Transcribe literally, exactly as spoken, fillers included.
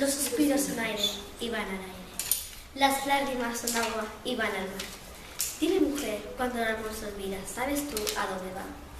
Los suspiros son aire y van al aire. Las lágrimas son agua y van al mar. Dime, mujer, cuando el amor se olvida, ¿sabes tú a dónde va?